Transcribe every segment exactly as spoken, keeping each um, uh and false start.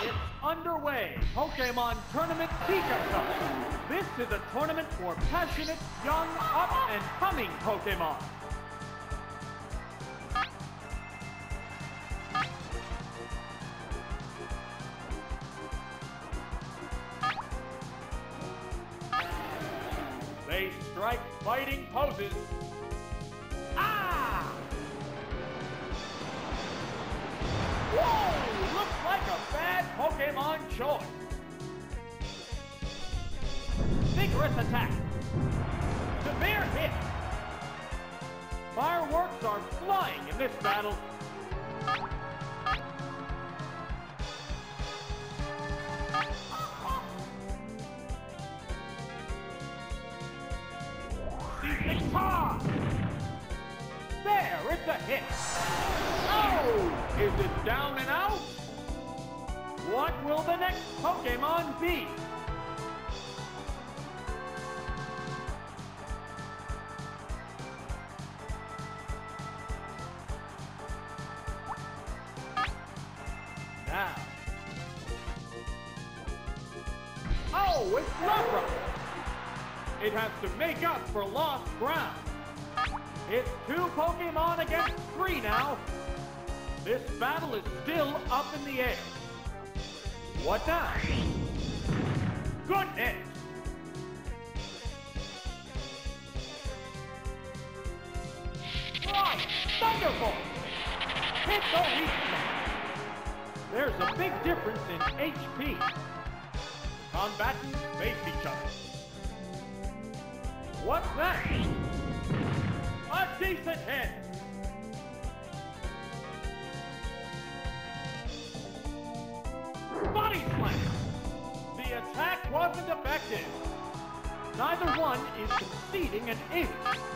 It's underway. Pokemon Tournament Pikachu. This is a tournament for passionate, young, up and coming Pokemon. They strike fighting poses. Ah! Whoa! Looks like a bad Pokemon choice. Vigorous attack. Severe hit. Fireworks are flying in this battle. Seismic Paw! There, it's a hit. Oh! Is it down and out? What will the next Pokemon be? Now. Oh, it's Lapras! It has to make up for lost ground. It's two Pokemon against three now. This battle is still up in the air. What now? Goodness! Flying Thunderbolt! Hit the weak spot. There's a big difference in H P. Combatants face each other. What's that? A decent hit! Body slam! The attack wasn't effective. Neither one is conceding an inch.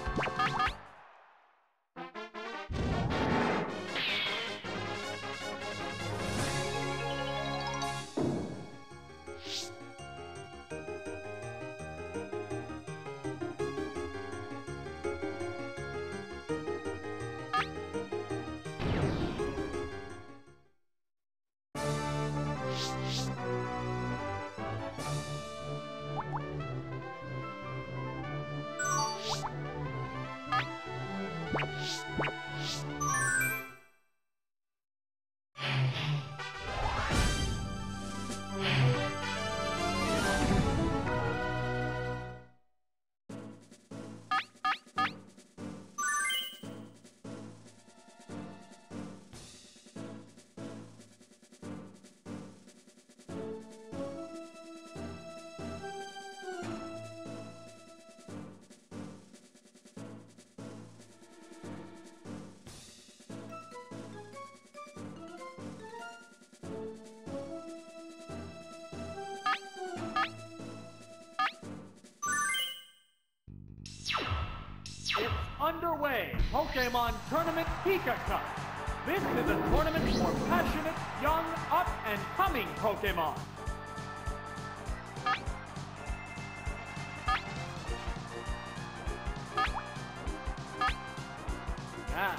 It's underway. Pokemon Tournament Pikachu. This is a tournament for passionate, young, up and coming Pokemon. Now.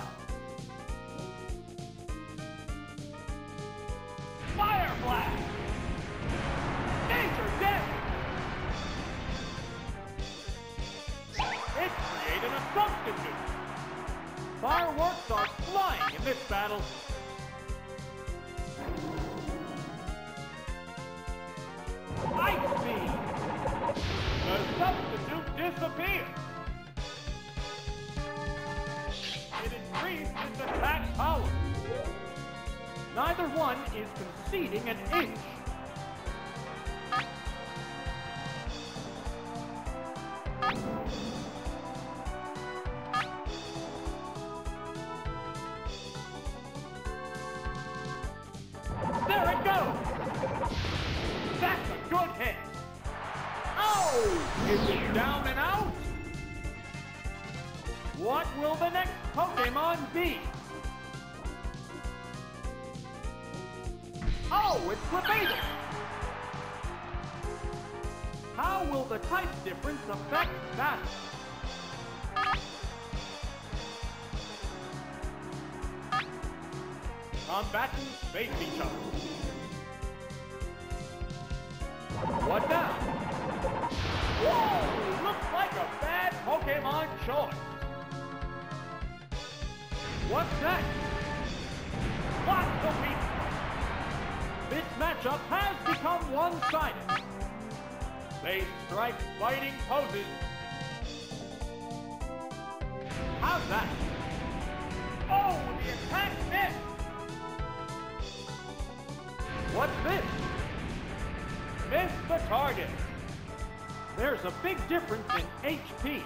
Fire Blast! Nature Death! It's created a substitute. Fireworks are flying in this battle. Ice Beam! The substitute disappears. It increased its attack power. Neither one is conceding an inch. There it goes! That's a good hit! Oh! Is it down and out? What will the next Pokemon be? Oh, it's Clefairy! How will the type difference affect battle? Combatants face each other. What now? Whoa! Looks like a bad Pokemon choice. What's next? What's the weak spot? This matchup has become one-sided. They strike fighting poses. How's that? Oh, the attack missed! What's this? Missed the target. There's a big difference in H P.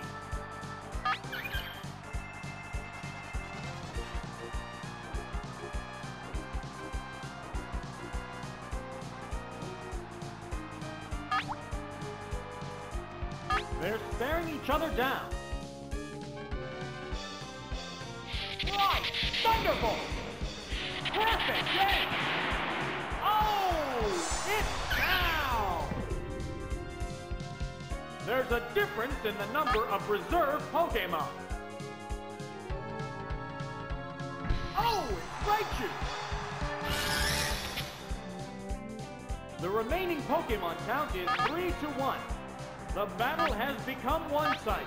They're staring each other down. Right! Thunderbolt! Perfect game! Oh! It's down! There's a difference in the number of reserve Pokemon. Oh! It's Raichu! The remaining Pokemon count is three to one. The battle has become one-sided.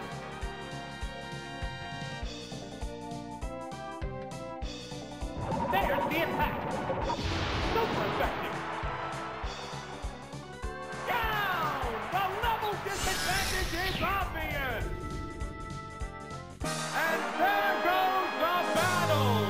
There's the attack! Super effective! Down! The level disadvantage is obvious! And there goes the battle!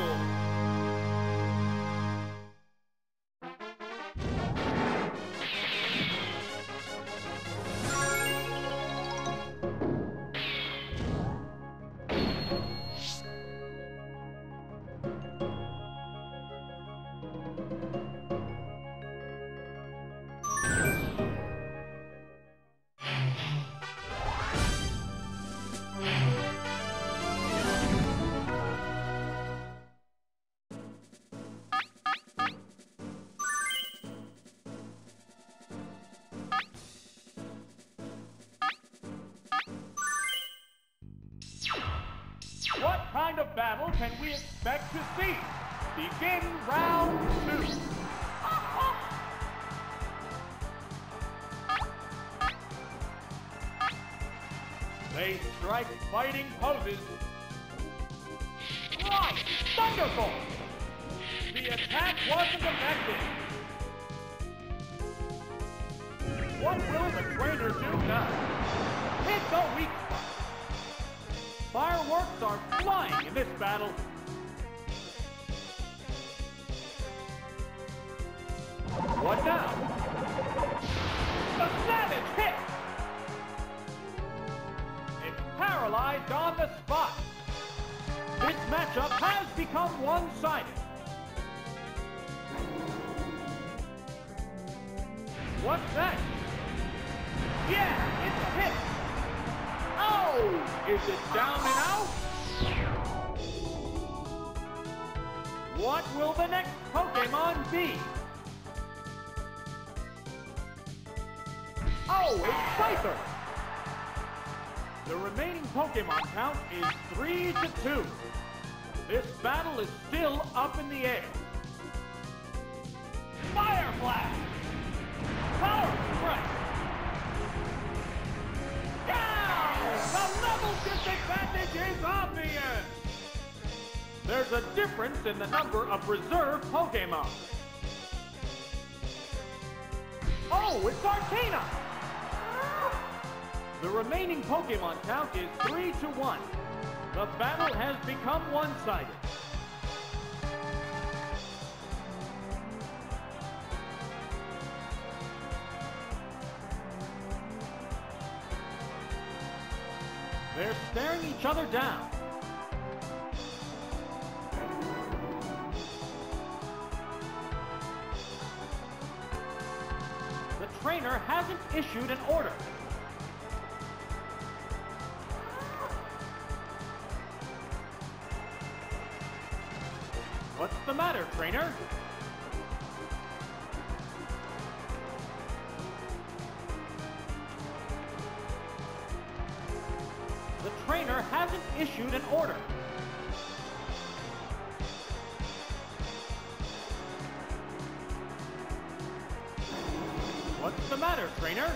What kind of battle can we expect to see? Begin round two. They strike fighting poses. Right! Thunderbolt! The attack wasn't effective. What will the trainer do now? Hit the weak spot. Fireworks are flying in this battle. What now? The savage hit! It's paralyzed on the spot. This matchup has become one-sided. What's next? Yeah, it's a hit! Oh! Is it down and out? What will the next Pokemon be? Oh, it's Scyther! The remaining Pokemon count is three to two. This battle is still up in the air. Fire Blast! Power Strike! The level disadvantage is obvious! There's a difference in the number of reserve Pokemon. Oh, it's Arcana! The remaining Pokemon count is three to one. The battle has become one-sided. They're staring each other down. The trainer hasn't issued an order. What's the matter, trainer? The trainer hasn't issued an order. What's the matter, trainer?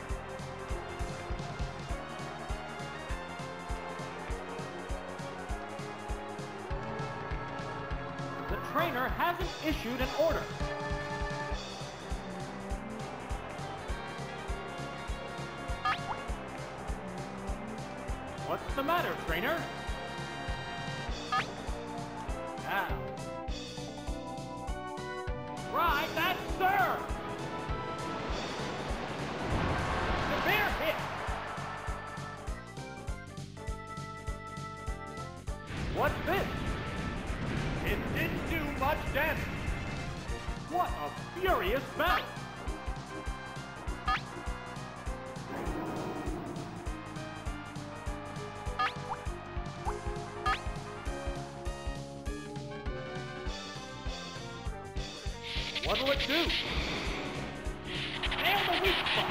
The trainer hasn't issued an order. What's the matter, trainer? Now. Right, that's serve! Severe hit! What's this? It didn't do much damage. What a furious battle! What'll it do? Nail the weak spot!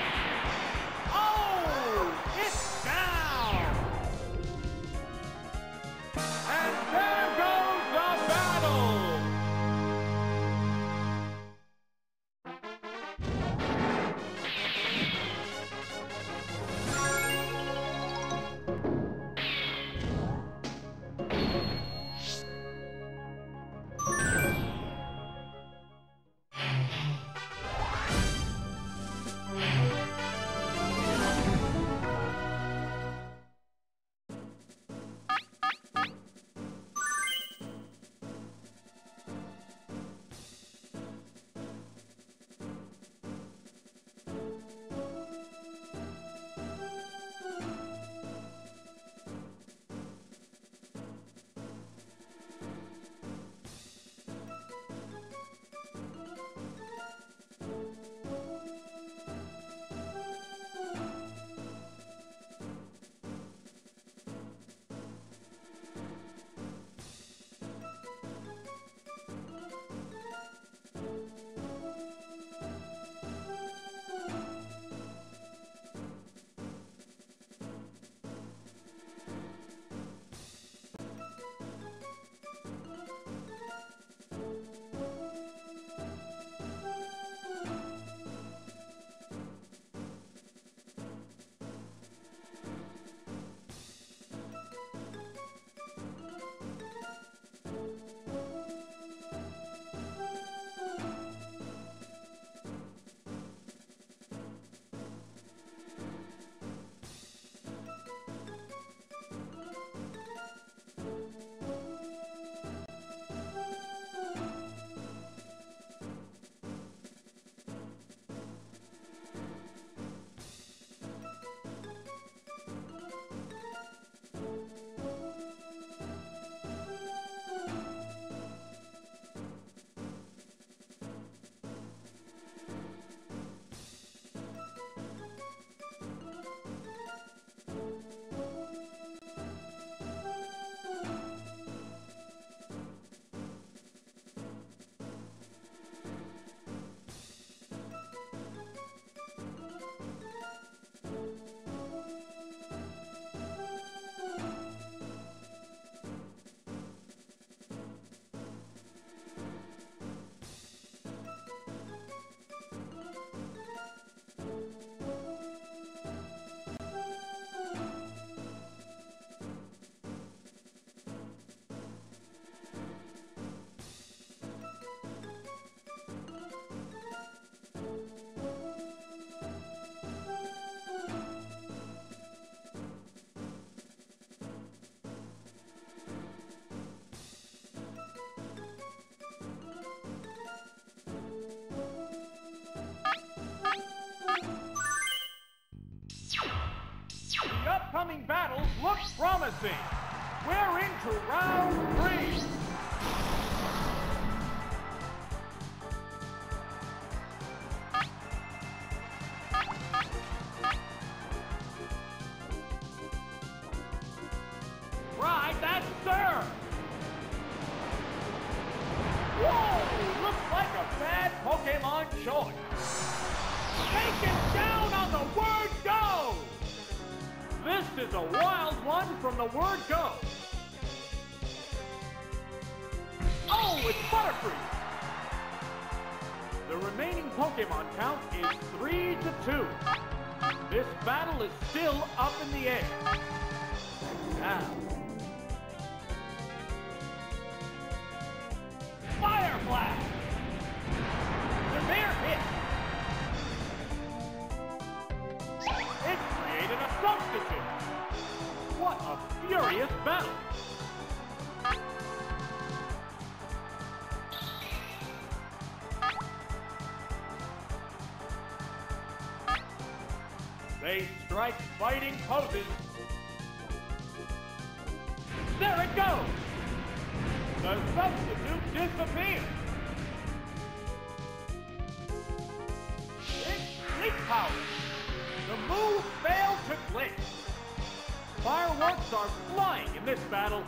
Oh! It's down! And there goes the battle! The upcoming battles look promising. We're into round three. Right, that's serve. Whoa, looks like a bad Pokemon choice. Taken down on the word go. This is a wild one from the word go. Oh, it's Butterfree. The remaining Pokemon count is three to two. This battle is still up in the air. Now, Fire Blast! Severe hit! It created a substitute! What a furious battle! They strike fighting poses. There it goes! The substitute disappears! It's Sleep Power! The move failed to click! Fireworks are flying in this battle!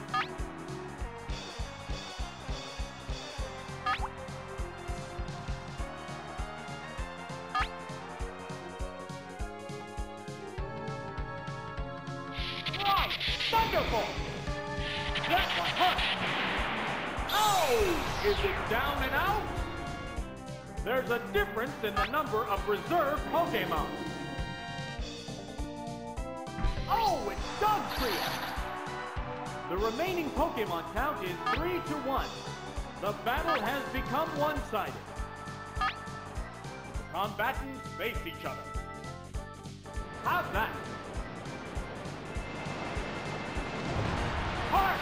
Right! Thunderbolt! That one hurt! Oh! Is it down and out? There's a difference in the number of reserve Pokemon. Oh, it's Dugtrio! The remaining Pokemon count is three to one. The battle has become one-sided. The combatants face each other. How's that? Harsh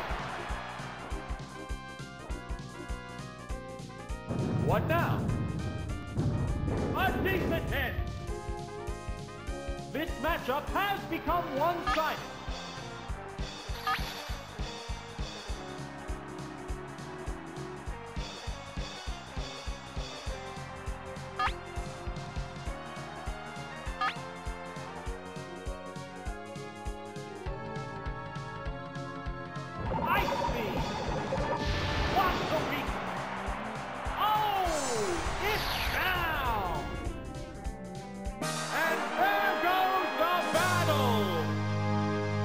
blow! What now? A decent hit! This matchup has become one-sided. Ice Beam! What's the weak? Oh! It's down! And there goes the battle!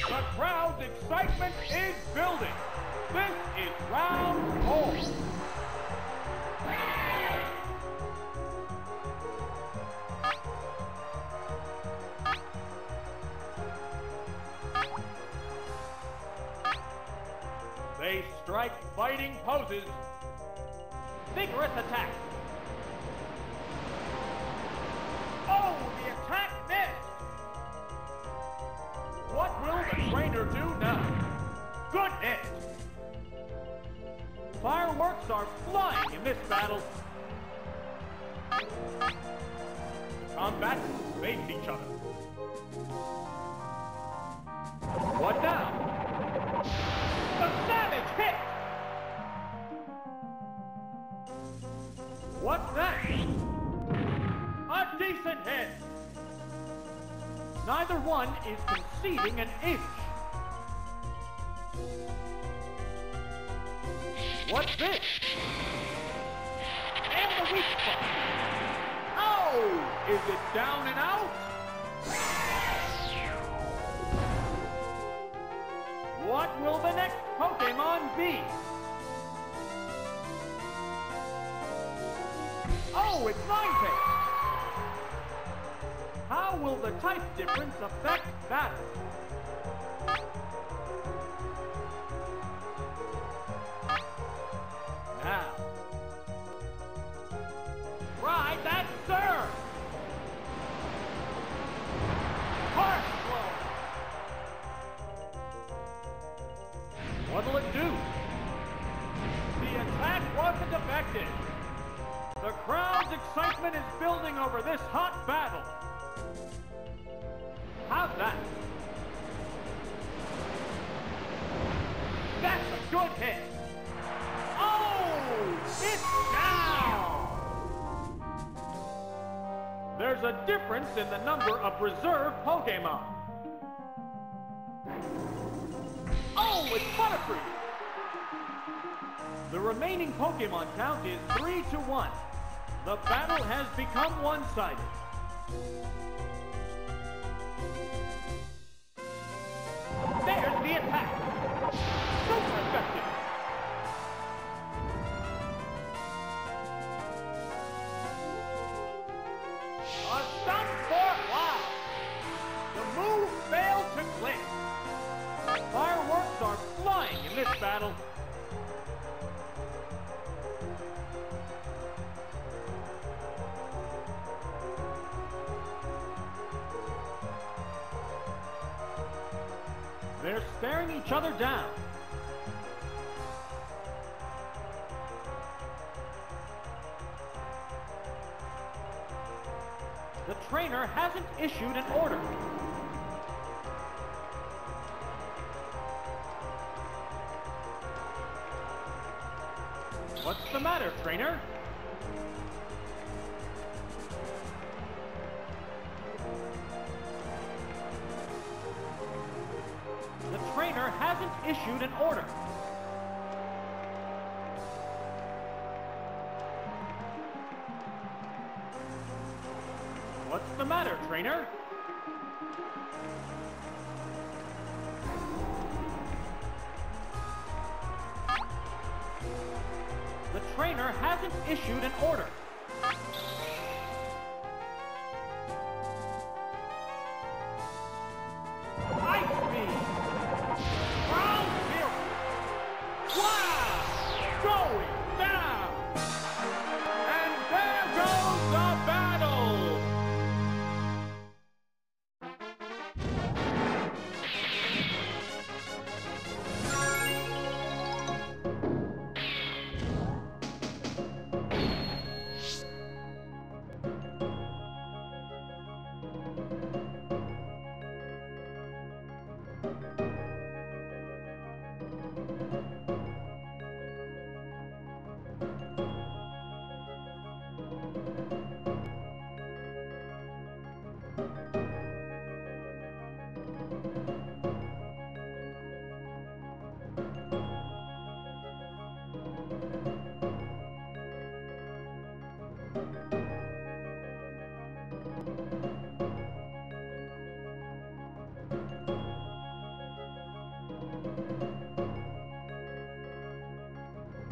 The crowd's excitement is building. This is round four. They strike fighting poses. Vigorous attack. Oh, the attack missed. What will the trainer do now? Good hit. Fireworks are flying in this battle. The combatants face each other. What now? The savage hit! What's next? A decent hit! Neither one is conceding an inch. What's this? And the weak spot. Oh! Is it down and out? What will the next Pokemon be? Oh, it's Ninetales! How will the type difference affect battle? Now. Ride that surf! Harsh blow! What'll it do? The attack wasn't effective. The crowd's excitement is building over this hot battle. How's that? That's a good hit. Oh! It's down! There's a difference in the number of reserve Pokemon. Oh, it's Butterfree! The remaining Pokemon count is three to one. The battle has become one-sided. There's the attack! Super effective! A stunt for wow! The move failed to click. Fireworks are flying in this battle. They're staring each other down. The trainer hasn't issued an order. What's the matter, trainer? The trainer hasn't issued an order. What's the matter, trainer? The trainer hasn't issued an order. Ice Beam! Ground Zero! Wow! Going down! And there goes the battle!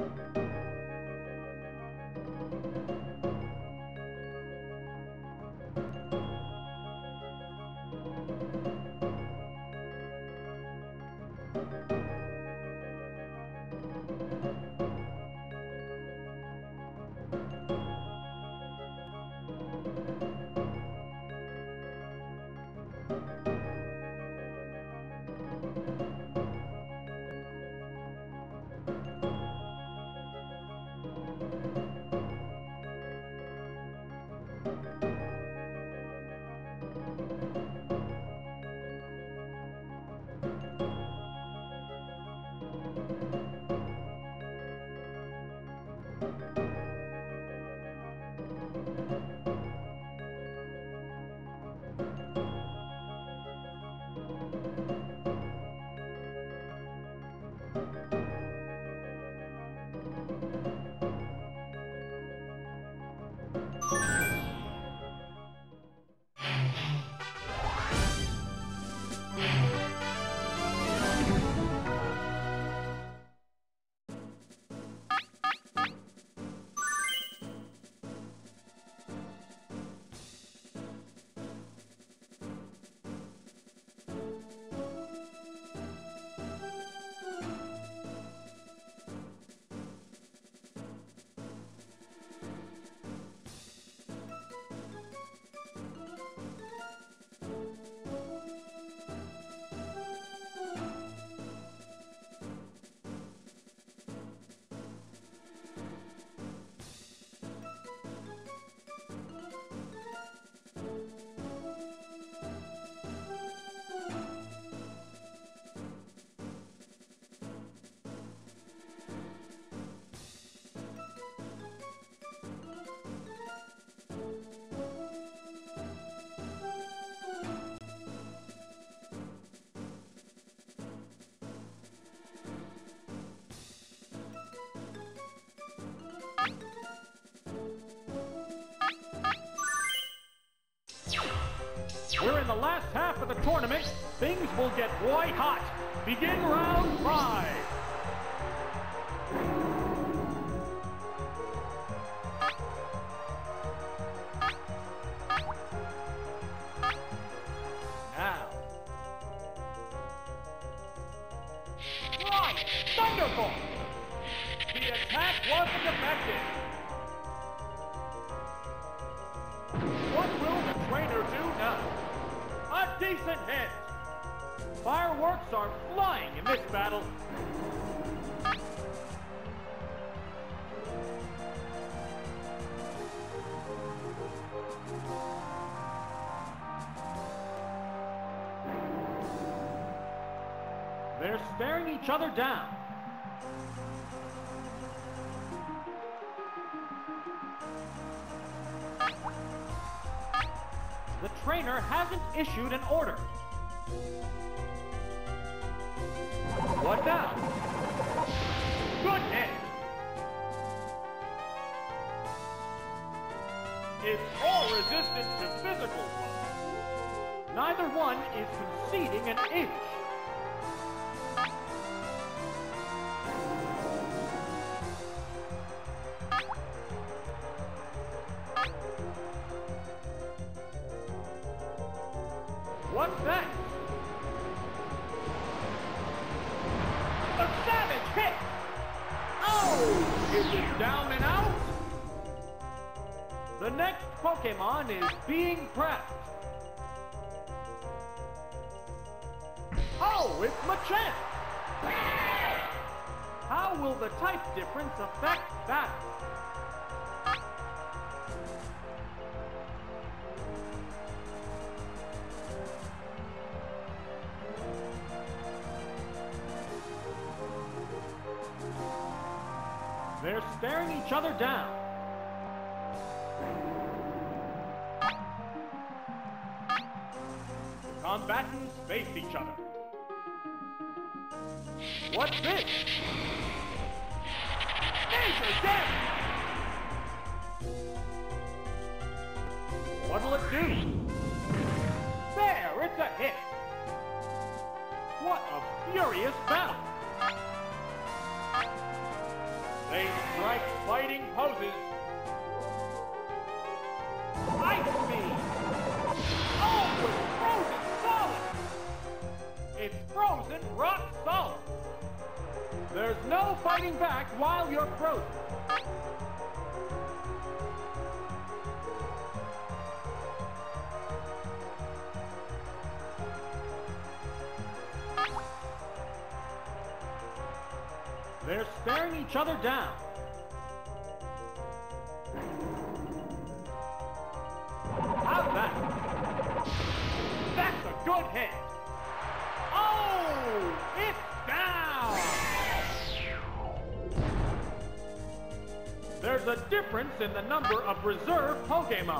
We're in the last half of the tournament. Things will get white hot. Begin round five. Now. Right! Thunderbolt! The attack wasn't effective. What will the trainer do now? A decent hit! Fireworks are flying in this battle. They're staring each other down. The trainer hasn't issued an order. What now? Good hit! Is all resistance to physical blows. Neither one is conceding an inch. What's that? A savage hit! Oh! Is it down and out? The next Pokemon is being prepped. Oh, it's Machamp! How will the type difference affect that? They're staring each other down. The combatants face each other. What's this? Major damage! What'll it do? There, it's a hit! What a furious battle! They strike fighting poses. Ice Beam! Oh, it's frozen solid! It's frozen rock solid. There's no fighting back while you're frozen. They're staring each other down. How's that? That's a good hit. Oh, it's down. There's a difference in the number of reserve Pokemon.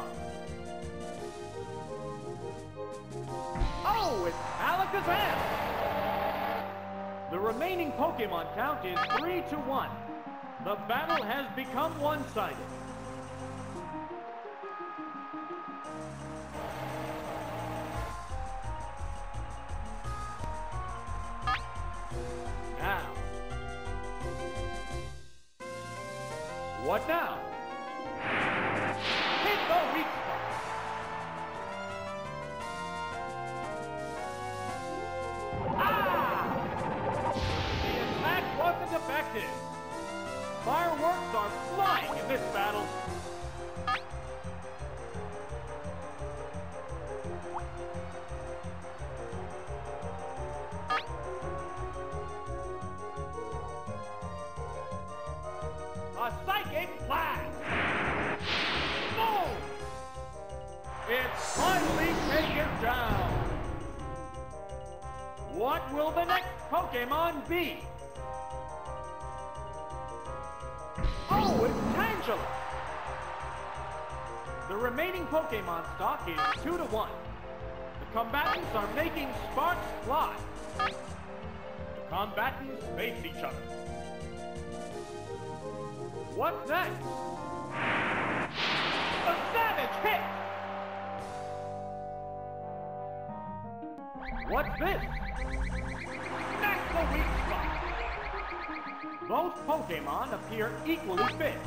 Oh, it's Alakazam. The remaining Pokemon count is three to one. The battle has become one-sided. Now. What now? Hit the weak spot. Effective. Fireworks are flying in this battle. A psychic blast. Boom! It's finally taken down. What will the next Pokemon be? Oh, it's Tangela! The remaining Pokemon stock is two to one. The combatants are making sparks fly. The combatants face each other. What's next? A savage hit! What's this? That's the weak spot. Both Pokemon appear equally fit.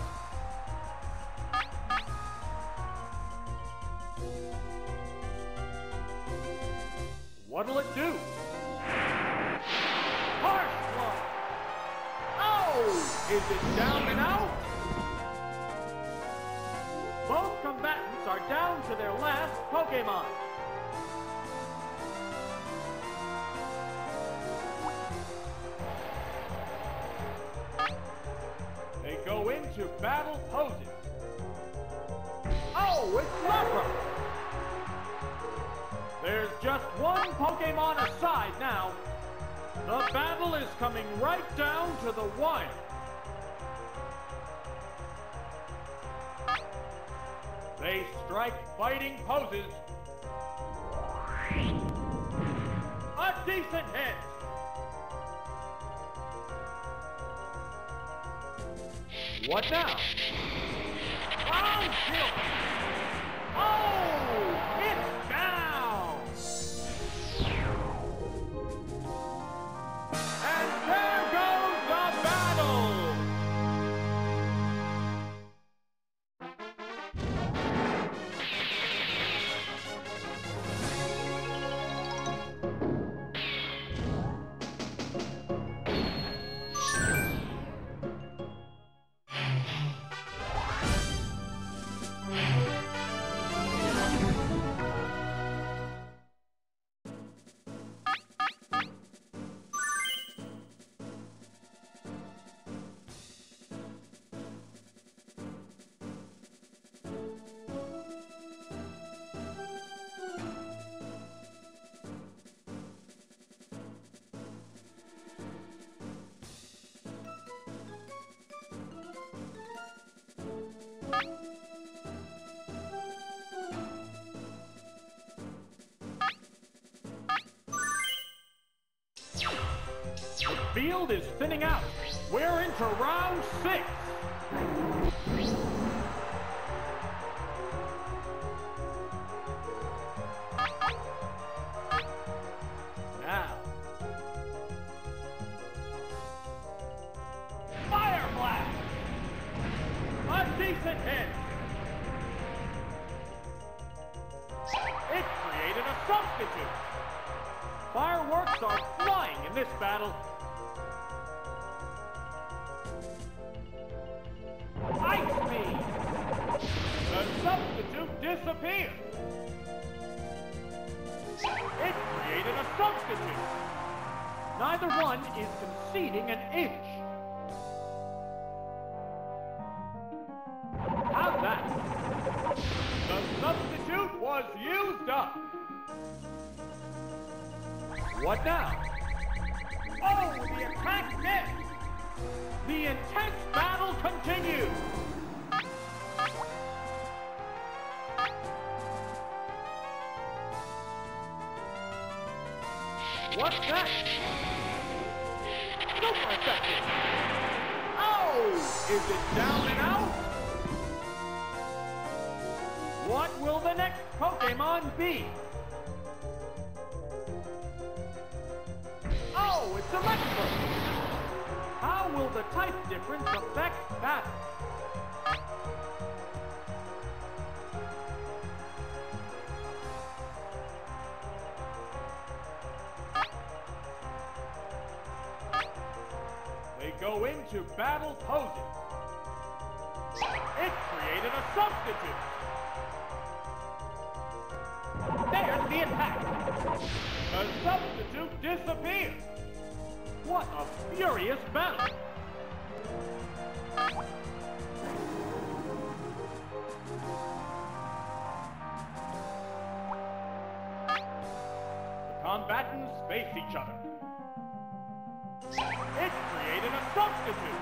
What'll it do? Harsh blow! Oh! Is it down and out? Both combatants are down to their last Pokemon. They go into battle poses. Oh, it's Lapras! There's just one Pokemon aside now. The battle is coming right down to the wire. They strike fighting poses. A decent hit. What now? Ground kill! Oh! It's down! And there goes the battle! The field is thinning out. We're into round six. Now. Fire Blast! battle. Ice Beam! The substitute disappeared. It created a substitute. Neither one is conceding an inch. How's that? The substitute was used up. What now? Oh, the attack missed. The intense battle continues. What's that? Super effective. Oh, is it down and out? What will the next Pokemon be? Oh, it's electric. How will the type difference affect that? They go into battle poses. It created a substitute. There's the attack. The substitute disappeared. What a furious battle. The combatants face each other. It created a substitute.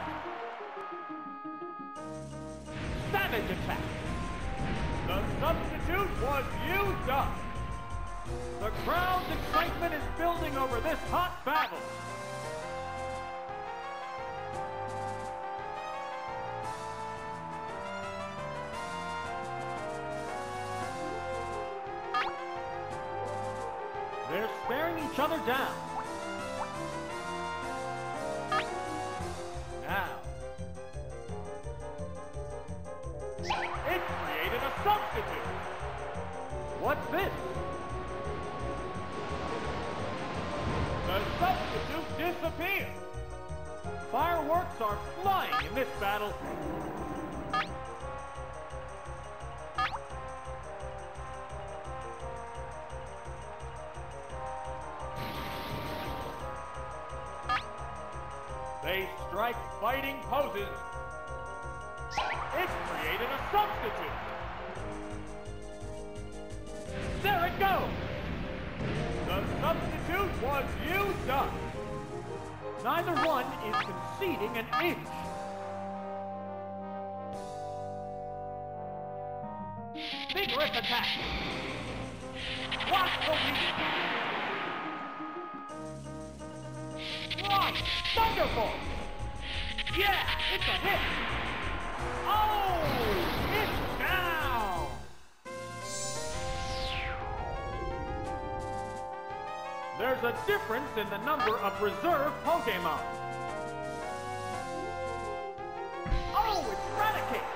Savage attack. The substitute was used up. The crowd's excitement is building over this hot battle. They're staring each other down. Now. It created a substitute. What's this? The substitute disappeared. Fireworks are flying in this battle. They strike fighting poses. It created a substitute. There it goes. The substitute was used up. Neither one is conceding an inch. Vigorous attack. Watch the lead. Right, Thunderbolt. Yeah, it's a hit. Oh, it's down. There's a difference in the number of reserve Pokemon. Oh, it's Raticate!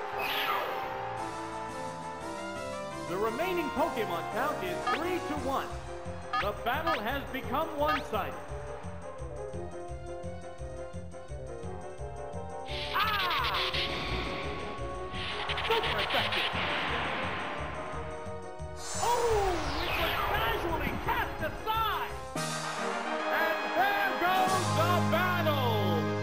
The remaining Pokemon count is three to one. The battle has become one-sided. Ah! Super effective! Oh, it was casually cast aside! And there goes the battle!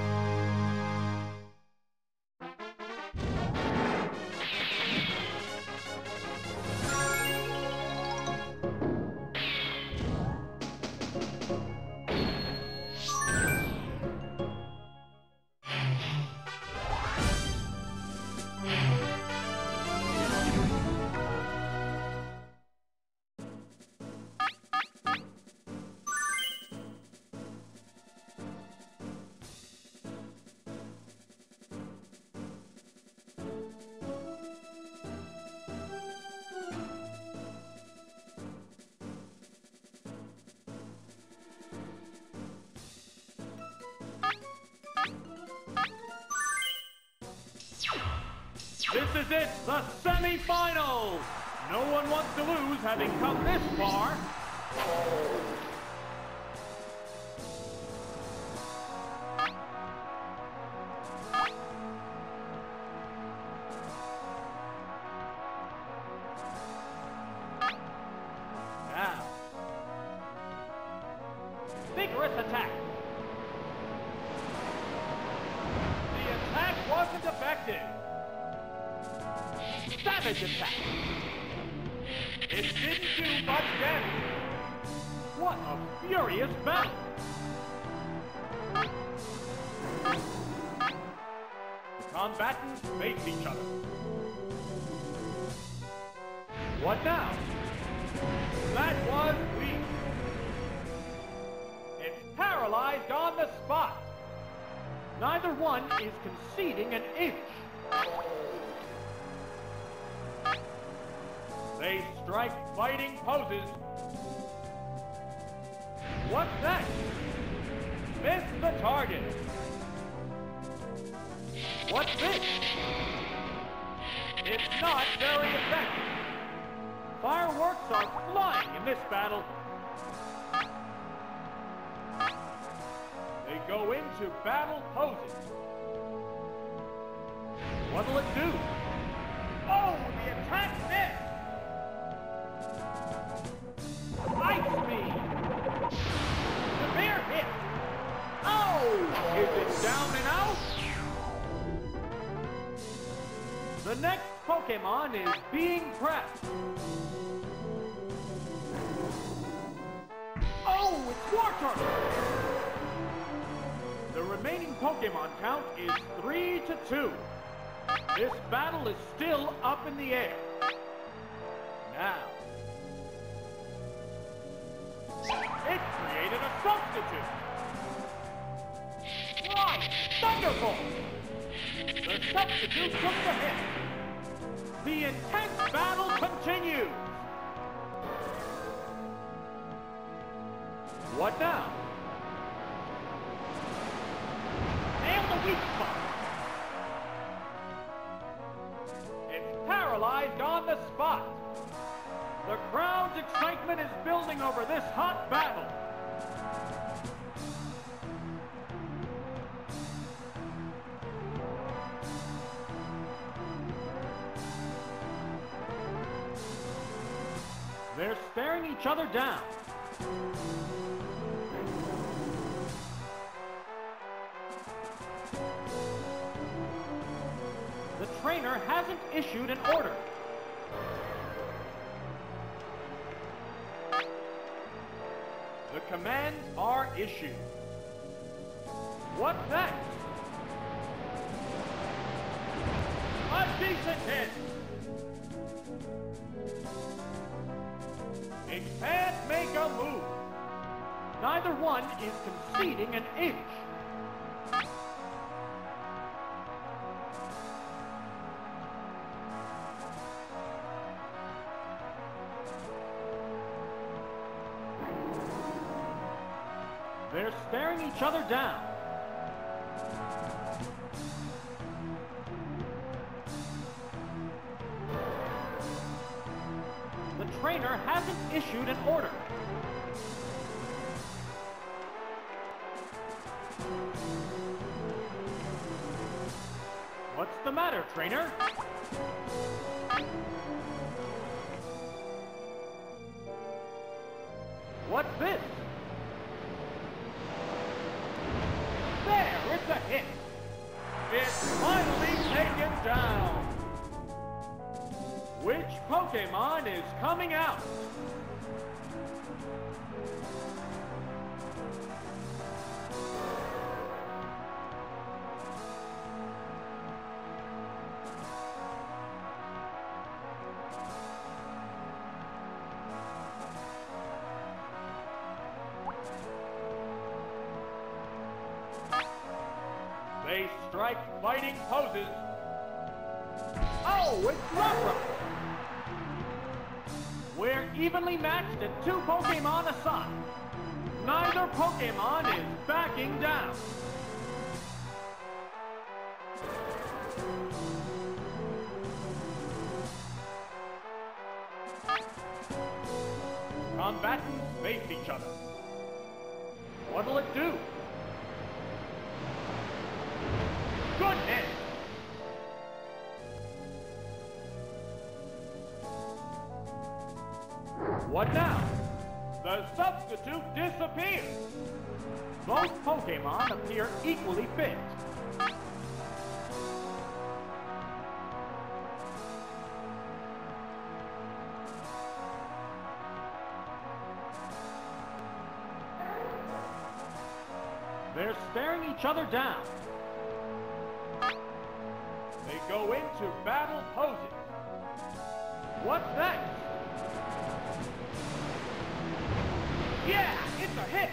This is it, the semi-finals! No one wants to lose having come this far. defended. Savage attack. It didn't do much damage. What a furious battle. The combatants face each other. What now? That was weak. It's paralyzed on the spot. Neither one is conceding an inch. They strike fighting poses. What's next? Miss the target. What's this? It's not very effective. Fireworks are flying in this battle. They go into battle poses. What'll it do? Oh, the attack missed! Ice speed! Severe hit! Oh! Is it down and out? The next Pokemon is being pressed. Oh, it's Wartortle! The remaining Pokemon count is three to two. This battle is still up in the air. Now, it created a substitute. Right, Thunderbolt! The substitute took the hit. The intense battle continues. What now? Nail the weak spot. It's paralyzed on the spot. The crowd's excitement is building over this hot battle. They're staring each other down. The trainer hasn't issued an order. The commands are issued. What's next? A decent hit. It can't make a move. Neither one is conceding an inch. They're staring each other down. The trainer hasn't issued an order. What's the matter, trainer? What's this? There, it's a hit. It's finally taken down. Which Pokemon is coming out? They strike fighting poses. Oh, it's Rockruff! We're evenly matched at two Pokemon aside. Neither Pokemon is backing down. Combatants face each other. What'll it do? Goodness! What now? The substitute disappears. Both Pokemon appear equally fit. They're staring each other down. They go into battle poses. What's next? Yeah, it's a hit!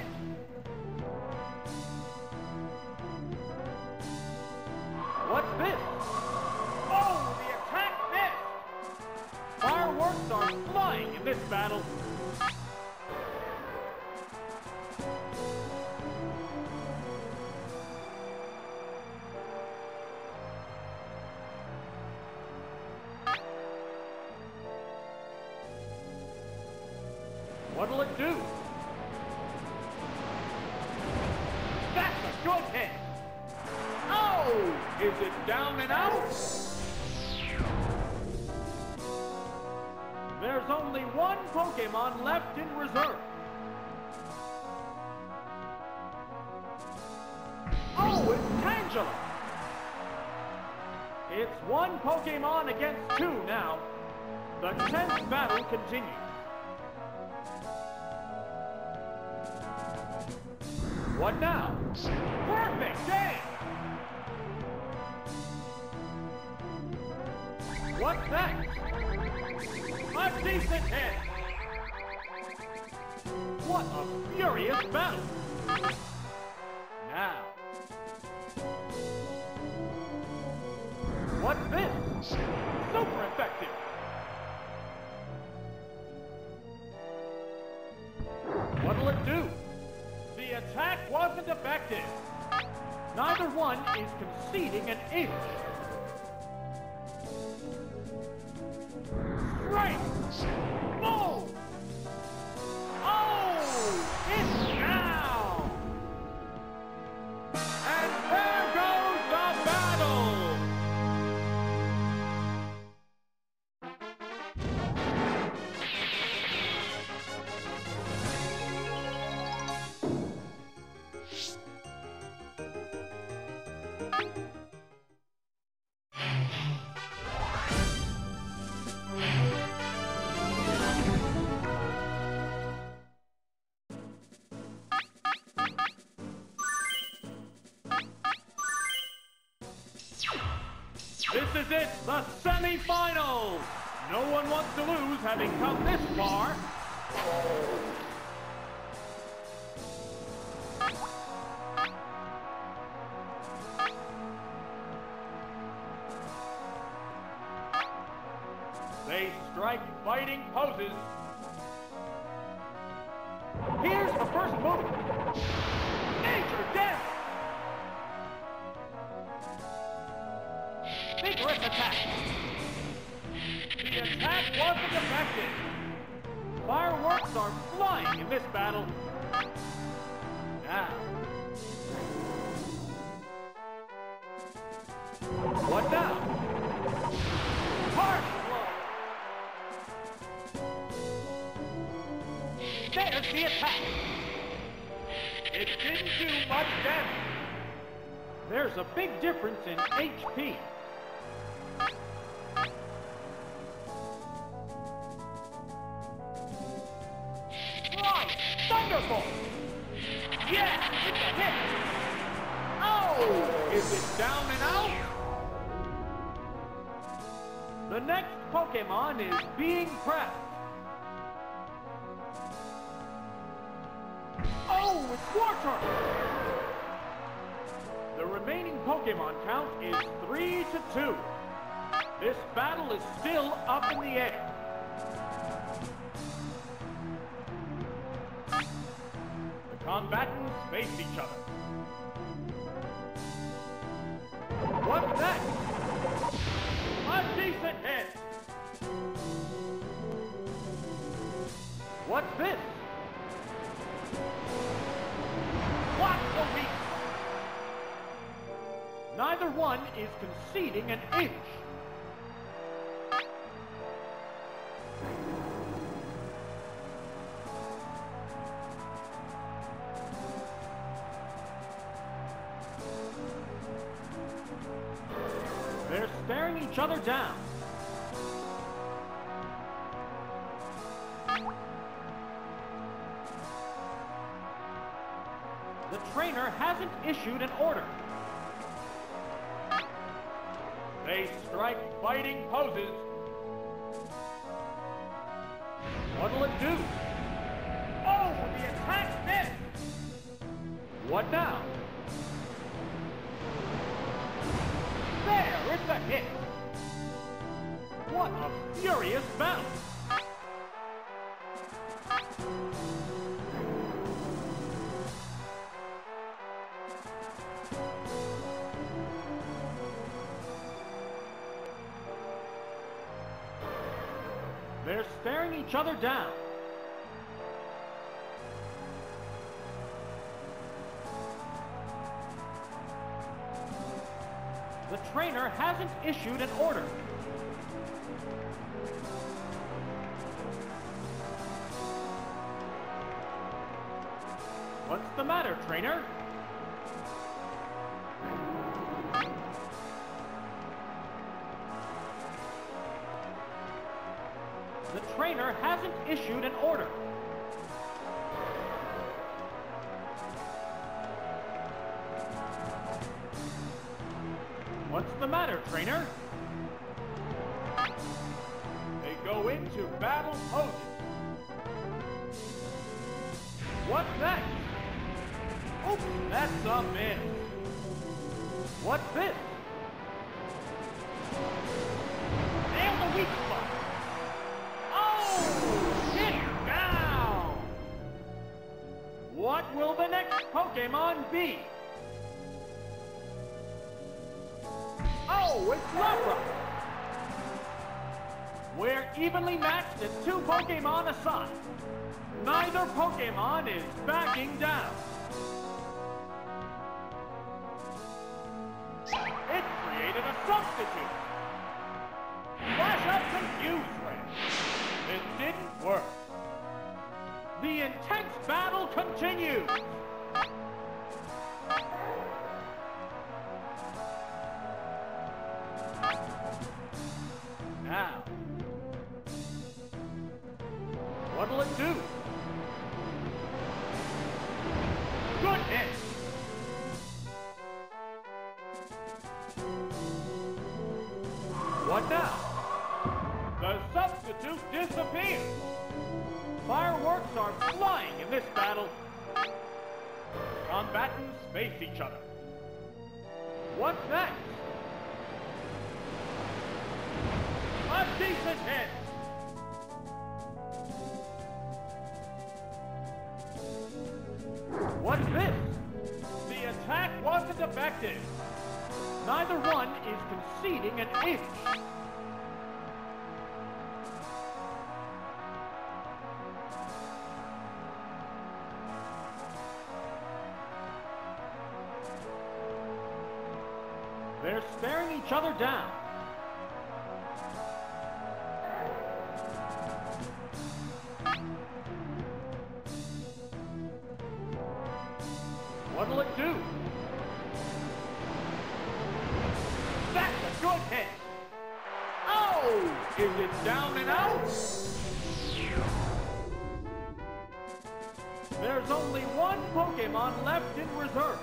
What's this? Oh, the attack missed! Fireworks are flying in this battle. What'll it do? That's a good hit! Oh! Is it down and out? There's only one Pokemon left in reserve. Oh, it's Tangela! It's one Pokemon against two now. The tense battle continues. What now? Perfect game! What's next? A decent hit! What a furious battle! Now. What's this? Super effective! What'll it do? The attack wasn't effective. Neither one is conceding an inch. Strike! Boom! Oh! It's down! And there goes the battle! This is it, the semi-finals! No one wants to lose having come this far. They strike fighting poses. Here's the first move. Nature Dance! Vigorous attack. The attack wasn't effective. Fireworks are flying in this battle. Now. What now? Harsh blow. There's the attack. It didn't do much damage. There's a big difference in H P. Thunderbolt! Yeah, it's a hit! Oh! Is it down and out? The next Pokemon is being prepped. Oh, it's Wartortle! The remaining Pokemon count is three to two. This battle is still up in the air. Combatants face each other. What's next? A decent hit! What's this? What's the weak? Neither one is conceding an inch. They're staring each other down. The trainer hasn't issued an order. They strike fighting poses. What'll it do? Oh, the attack missed! What now? There, it's a hit! What a furious bounce! They're staring each other down. The trainer hasn't issued an order. What's the matter, trainer? The trainer hasn't issued an order. What's the matter, trainer? They go into battle poses. What's next? Oops, that's a miss. What's this? Nail the weak spot. Oh, hit down. What will the next Pokemon be? Oh, it's Lapra! We're evenly matched at two Pokemon aside. Neither Pokemon is backing down. It created a substitute. Flash up Confuse Ray. It didn't work. The intense battle continues. Now, what'll it do? Good hit! What now? The substitute disappears! Fireworks are flying in this battle. Combatants face each other. What's next? A decent hit! What's this? The attack wasn't effective. Neither one is conceding an inch. They're staring each other down. What'll it do? That's a good hit! Oh! Is it down and out? There's only one Pokemon left in reserve.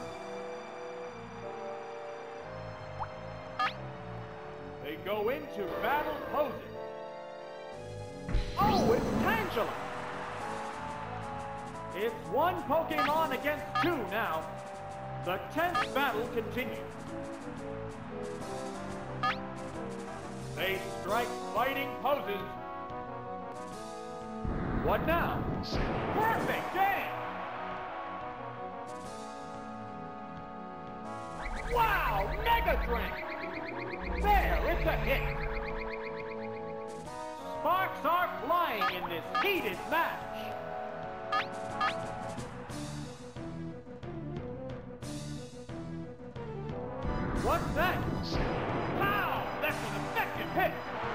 They go into battle poses. Oh, it's Tangela! It's one Pokemon against two now. The tense battle continues. They strike fighting poses. What now? Perfect game! Wow! Mega Drink! There, it's a hit! Sparks are flying in this heated match. What's next? Pow! That's an effective hit!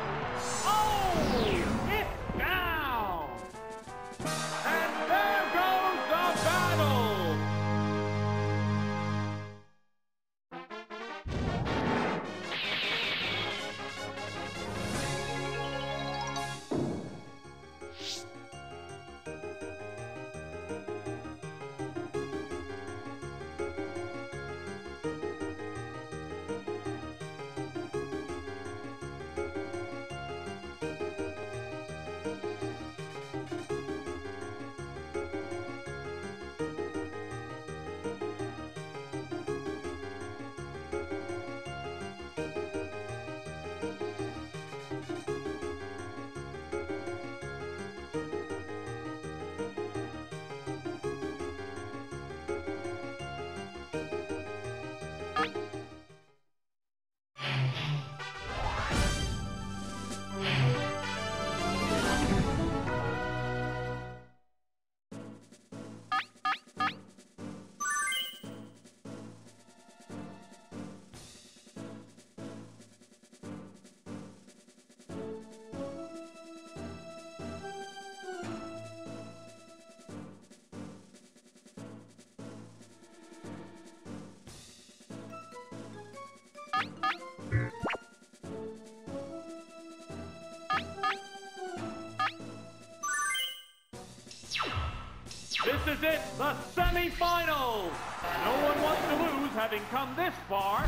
Oh! It's down! And there goes the battle! the semifinals. No one wants to lose having come this far.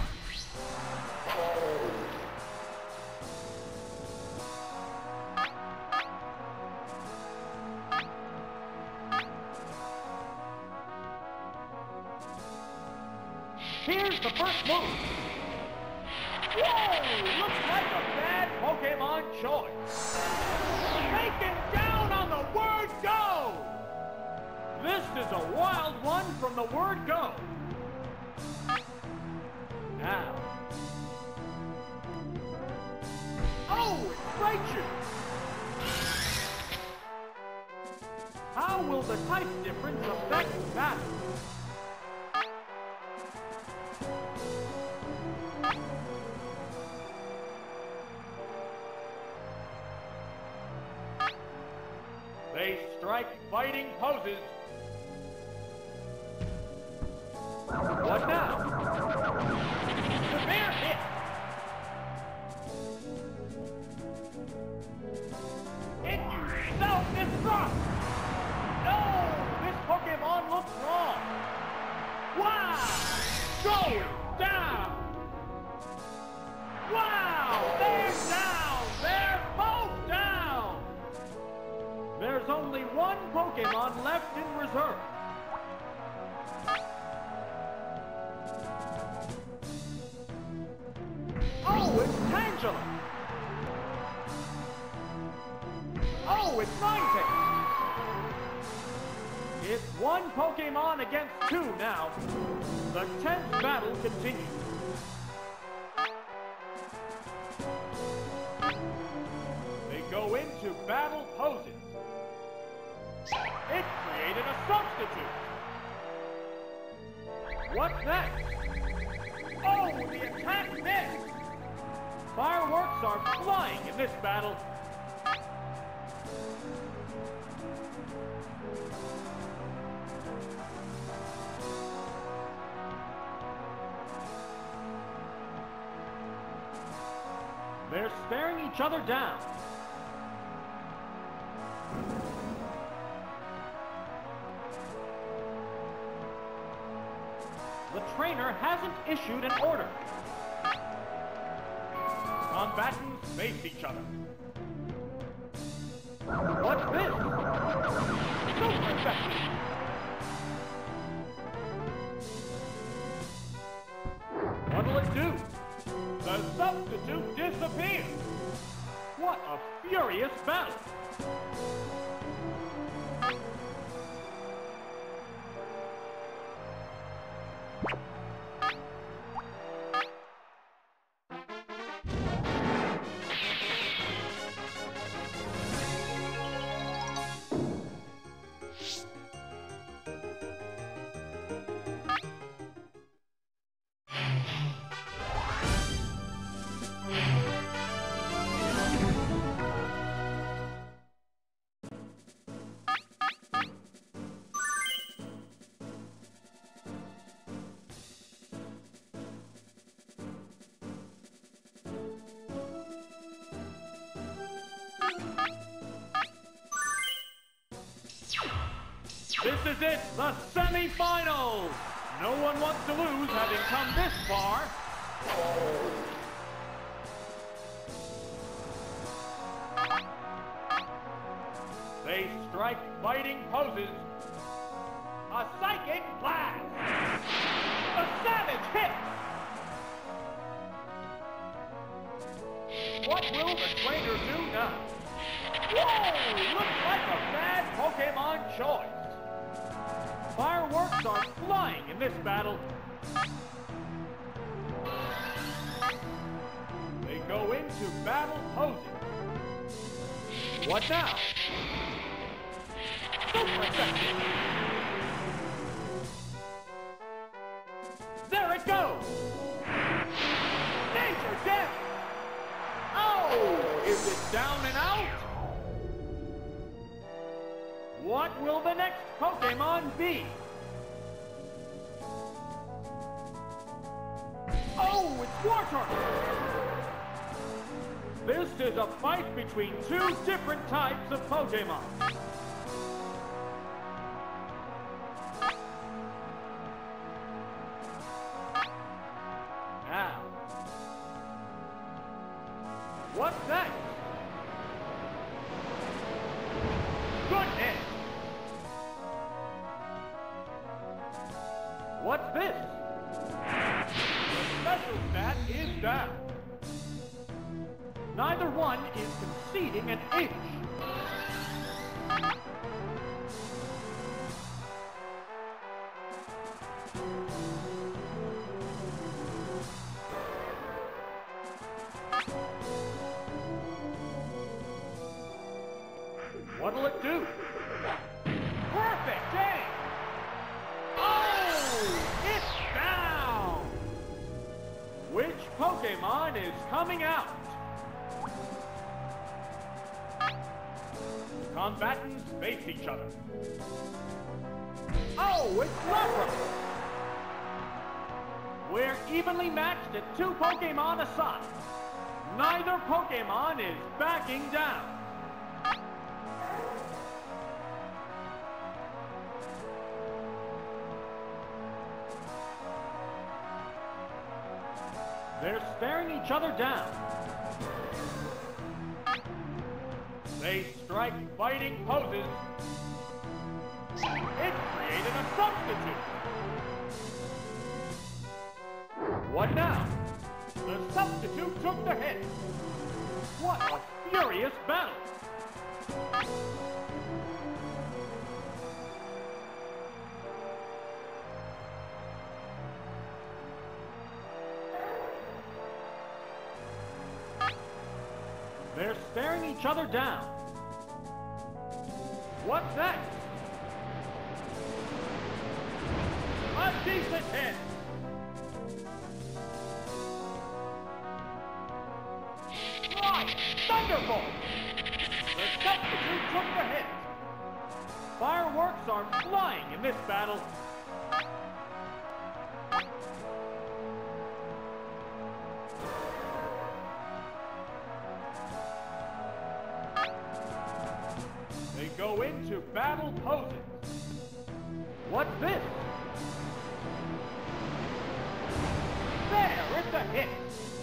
Here's the first move. Whoa! Looks like a bad Pokemon choice. Taken down on the word go! This is a wild one from the word go. Now. Oh, it's Raichu! How will the type difference affect that? They strike fighting poses. What now? The bear hit. It self-destruct. No, this Pokemon looks wrong. Wow, going down. Wow, they're down. They're both down. There's only one Pokemon left in reserve. Oh, it's Tangela! Oh, it's Ninetales! It's one Pokemon against two now. The tenth battle continues. They go into battle poses. It created a substitute. What's next? Oh, the attack missed! Fireworks are flying in this battle. They're staring each other down. The trainer hasn't issued an order. Combatants face each other. What's this? Super effective! What'll it do? The substitute disappears! What a furious battle! This is it, the semifinals! No one wants to lose having come this far. They strike fighting poses. A psychic blast! A savage hit! What will the trainer do now? Whoa! Looks like a bad Pokemon choice. Fireworks are flying in this battle. They go into battle poses. What now? Super effective. There it goes. Nature death. Oh, is it down and out? What will the next Pokemon be? Oh, it's Wartortle! This is a fight between two different types of Pokemon. What's next? Good hit! What's this? The special stat is down. Neither one is conceding an inch. What'll it do? Perfect aim! Oh! It's down! Which Pokemon is coming out? The combatants face each other. Oh, it's Lapras! We're evenly matched at two Pokemon aside. Neither Pokemon is backing down. They're staring each other down. They strike fighting poses. It created a substitute. What now? The substitute took the hit. What a furious battle! They're staring each other down. What's next? A decent hit! Right! Thunderbolt! The substitute took the hit. Fireworks are flying in this battle. They go into battle poses. What's this? There, it's a hit.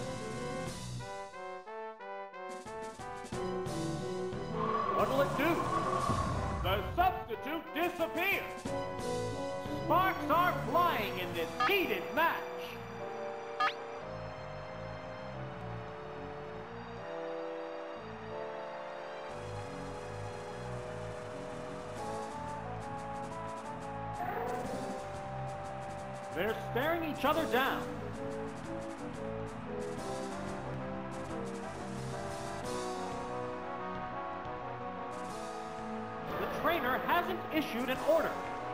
What'll it do? The substitute disappears. Sparks are flying in this heated match. They're staring each other down. The trainer hasn't issued an order.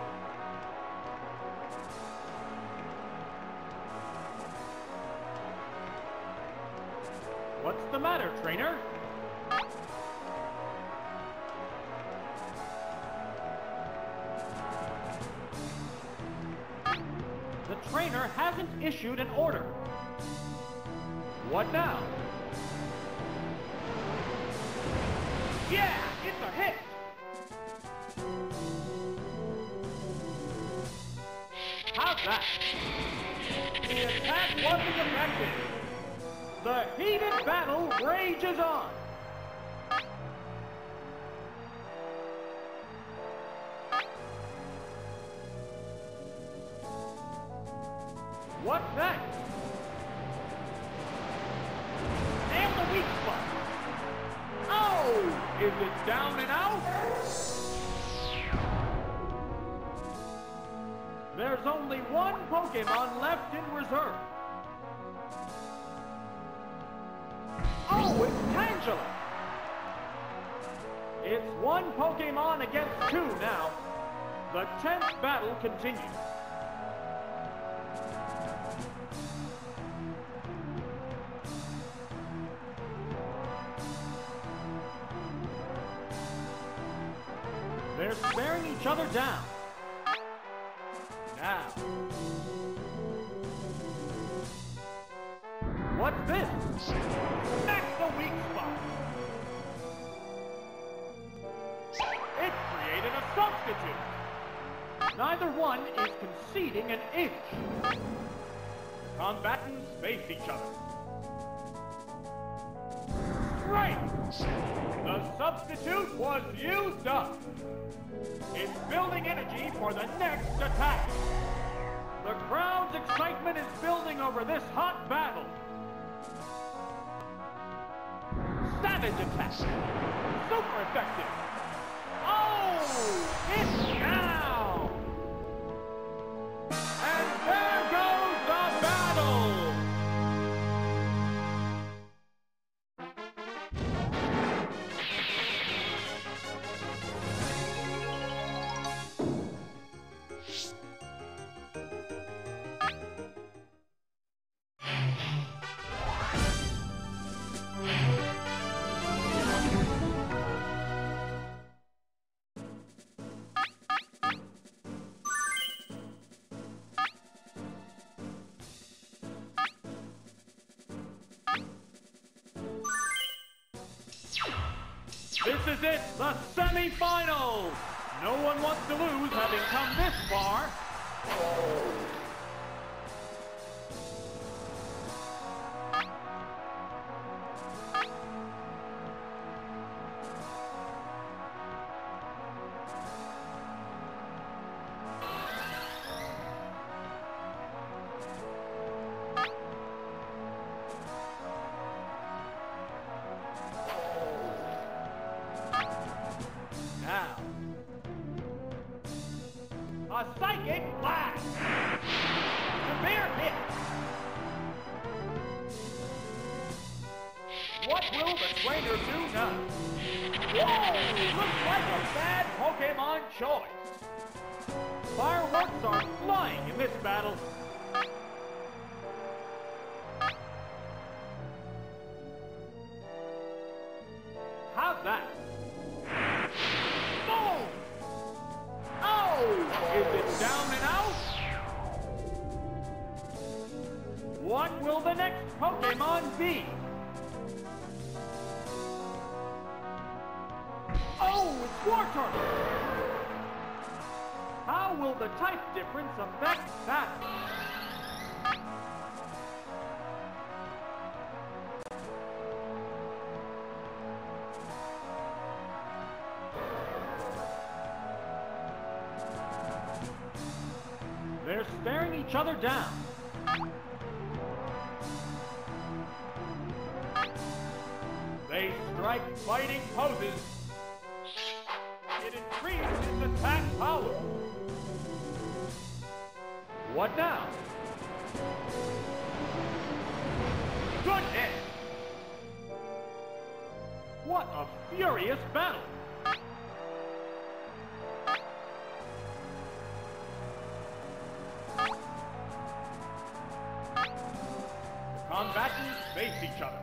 What's the matter, trainer? The trainer hasn't issued an order. What now? Yeah, it's a hit! How's that? The attack wasn't effective. The heated battle rages on. What's next? Nail the weak spot. Oh! Is it down and out? There's only one Pokemon left in reserve. Oh, it's Tangela! It's one Pokemon against two now. The tenth battle continues. They're staring each other down. Now. What's this? That's the weak spot. It created a substitute. Neither one is conceding an inch. The combatants face each other. Straight! The substitute was used up. It's building energy for the next attack. The crowd's excitement is building over this hot battle. Savage attack. Super effective. Oh! It's down! And there goes the battle! This is it, the semi-finals! No one wants to lose having come this far. Now, a psychic blast! Severe hit! What will the trainer do now? Whoa! Looks like a bad Pokemon choice. Fireworks are flying in this battle. How's that? Boom! Oh! Is it down and out? What will the next Pokemon be? Oh, it's Wartortle! How will the type difference affect that? They're staring each other down. They strike fighting poses. It increases attack power. What now? Good hit! What a furious battle! The combatants face each other.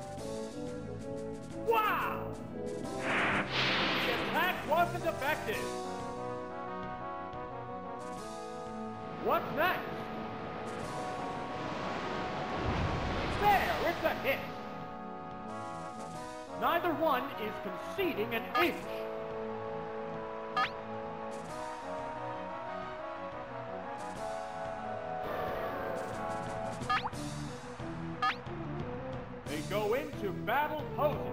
Wow! The attack wasn't effective. What's next? There, it's a hit. Neither one is conceding an inch. They go into battle posing.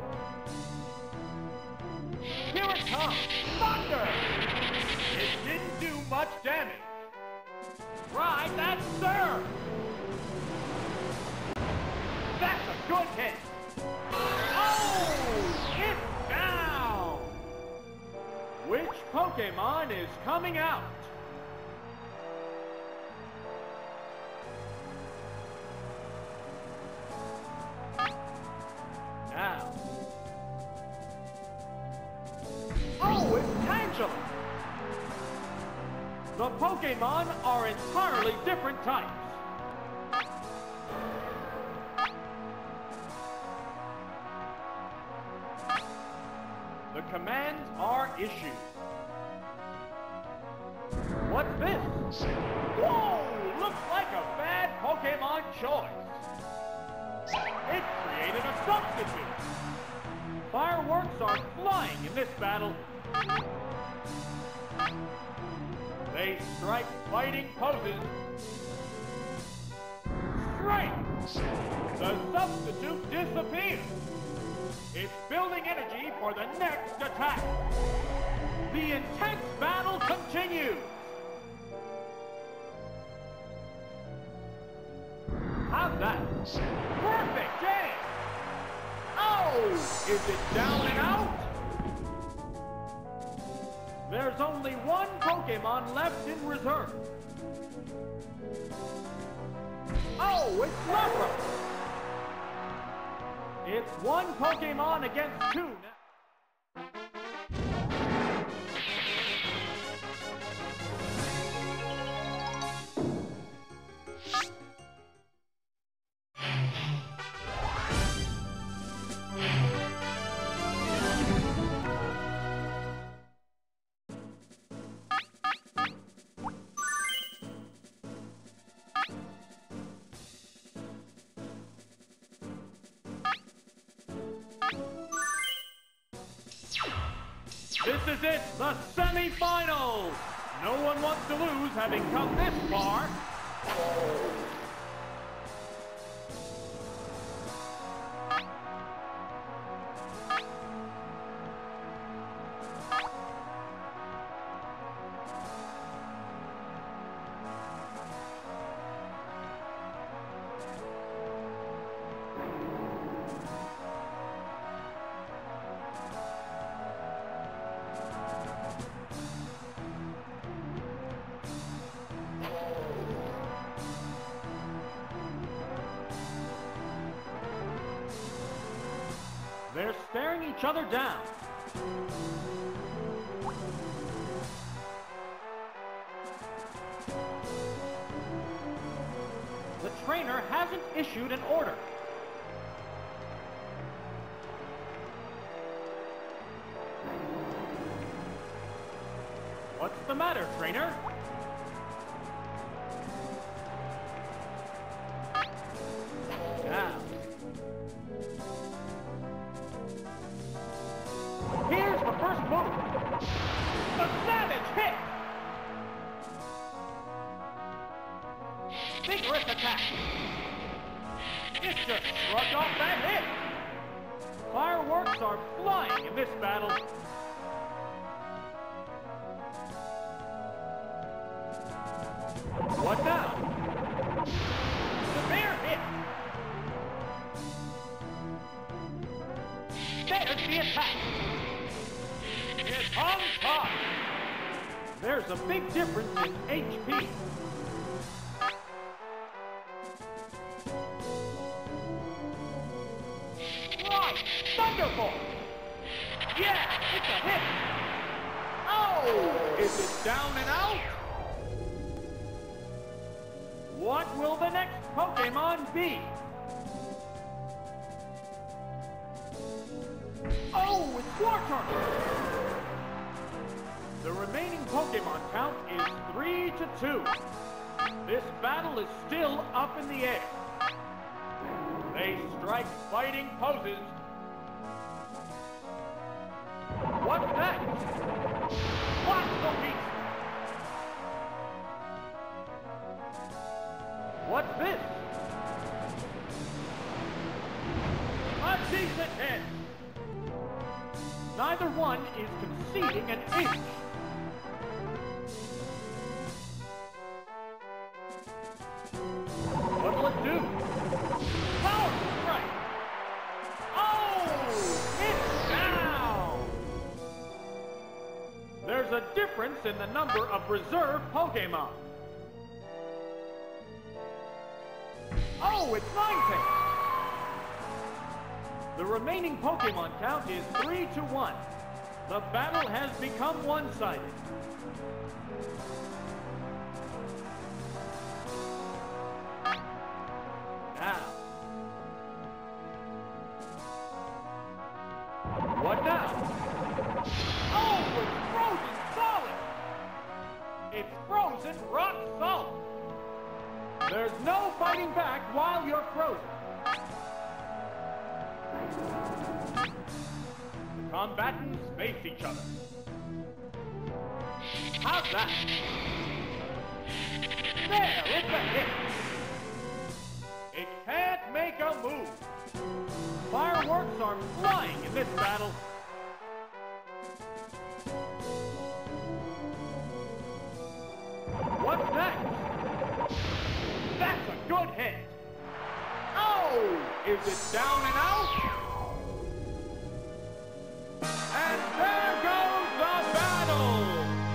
Here it comes! Thunder! It didn't do much damage. Try that serve! That's a good hit! Oh! It's down! Which Pokemon is coming out? Now. Oh, it's Tangela! The Pokemon are entirely different types. The commands are issued. What's this? Whoa! Looks like a bad Pokemon choice. It created a substitute. Fireworks are flying in this battle. They strike fighting poses. Straight! The substitute disappears. It's building energy for the next attack. The intense battle continues. How's that? Perfect game! Oh! Is it down and out? There's only one Pokemon left in reserve. Oh, it's Lapras! It's one Pokemon against two now. This is it, the semifinals! No one wants to lose having come this far. They're staring each other down. The trainer hasn't issued an order. What's the matter, trainer? Now. Here's the first move. A savage hit. Vigorous attack. It just shrugged off that hit. Fireworks are flying in this battle. What now? Severe hit. There's the attack. It's on top. There's a big difference in H P. Right, Thunderbolt. Yeah, it's a hit. Oh, is it down and out? What will the next Pokemon be? Oh, it's Wartortle! The remaining Pokemon count is three to two. This battle is still up in the air. They strike fighting poses. What's next? What's the beat? What's this? A decent hit. Neither one is conceding an inch. What'll it do? Power strike! Oh! It's down! There's a difference in the number of reserve Pokemon. Oh, it's Ninetales! The remaining Pokemon count is three to one. The battle has become one-sided. Now. What now? Oh, it's frozen solid! It's frozen rock solid! There's no fighting back while you're frozen. The combatants face each other. How's that? There, it's a hit. It can't make a move. Fireworks are flying in this battle. What's next? That's a good hit. Oh! Is it down and out? And there goes the battle!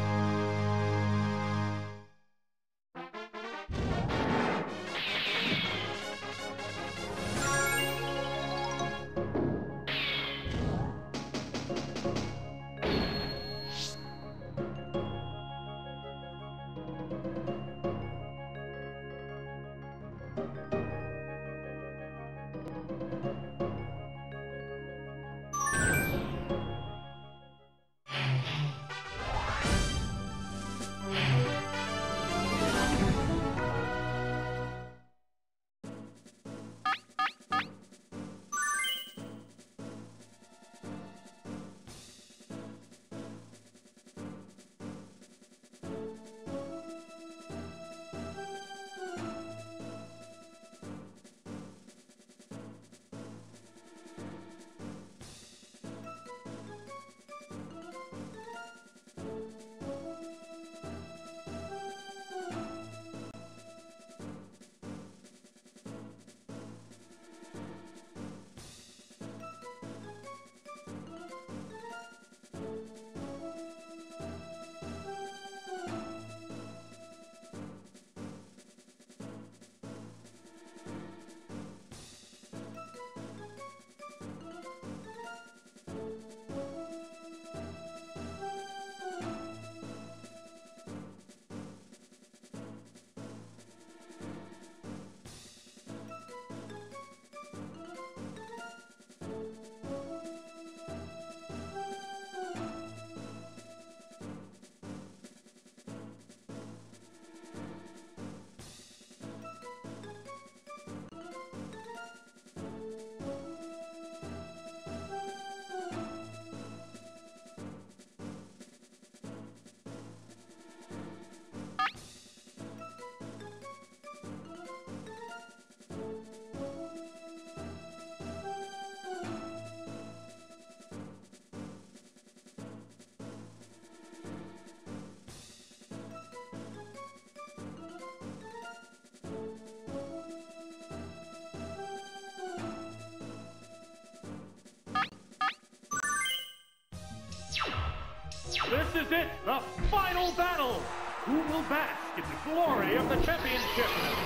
This is it, the final battle! Who will bask in the glory of the championship?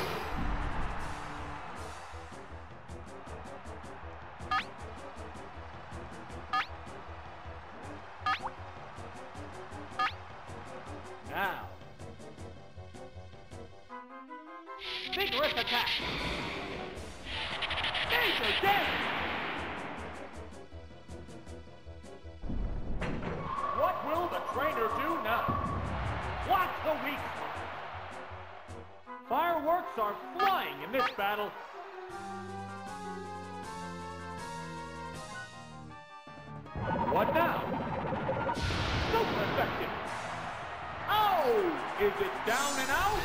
Now. Vigorous attack! Major damage! What will the trainer do now? Block the weak spot. Fireworks are flying in this battle. What now? Super effective. Oh! Is it down and out?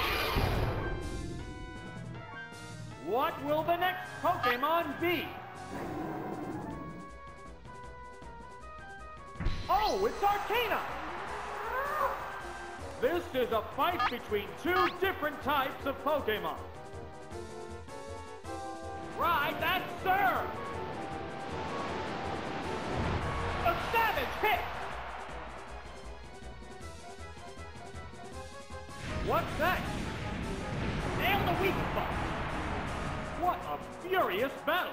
What will the next Pokemon be? Oh, it's Arcana! This is a fight between two different types of Pokemon. Right, that's Sir! A savage hit! What's next? Nail the weak spot! What a furious battle!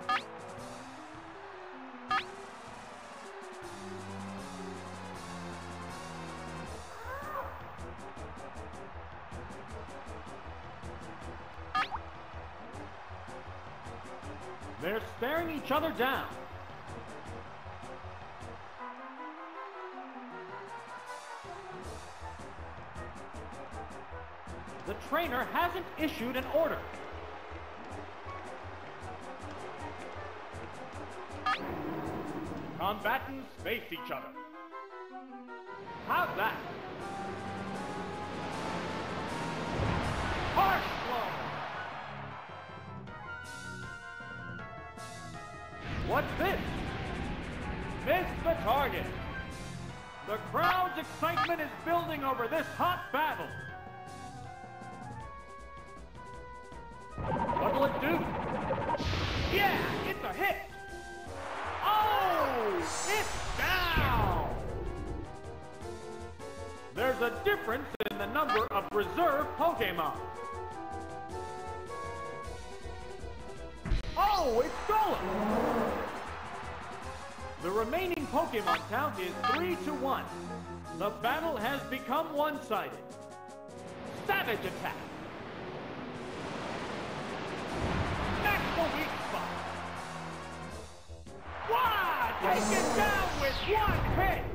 They're staring each other down. The trainer hasn't issued an order. Combatants face each other. How's that? Harsh blow! What's this? Missed the target. The crowd's excitement is building over this hot battle. What'll it do? Yeah, it's a hit. Oh, it's down. There's a difference in the number of reserve Pokemon. Oh, it's stolen. The remaining Pokemon count is three to one. The battle has become one-sided. Savage attack. That's the weak spot. Wow! Take it down with one hit.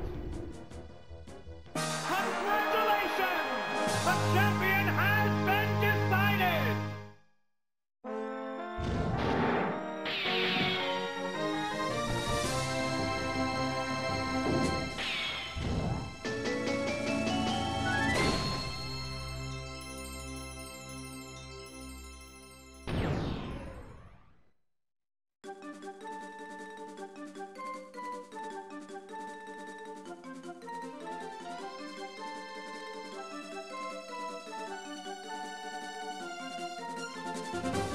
Congratulations! The champion has been decided. You